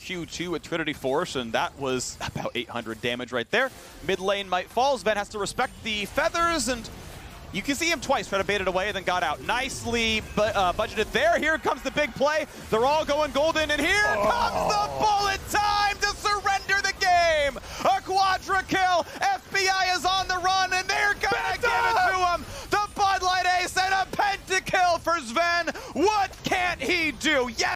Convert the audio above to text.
Q2 with Trinity Force, and that was about 800 damage right there. Mid lane might fall. Zven has to respect the feathers, and you can see him twice try to bait it away, then got out. Nicely budgeted there. Here comes the big play. They're all going golden, and here comes the bullet time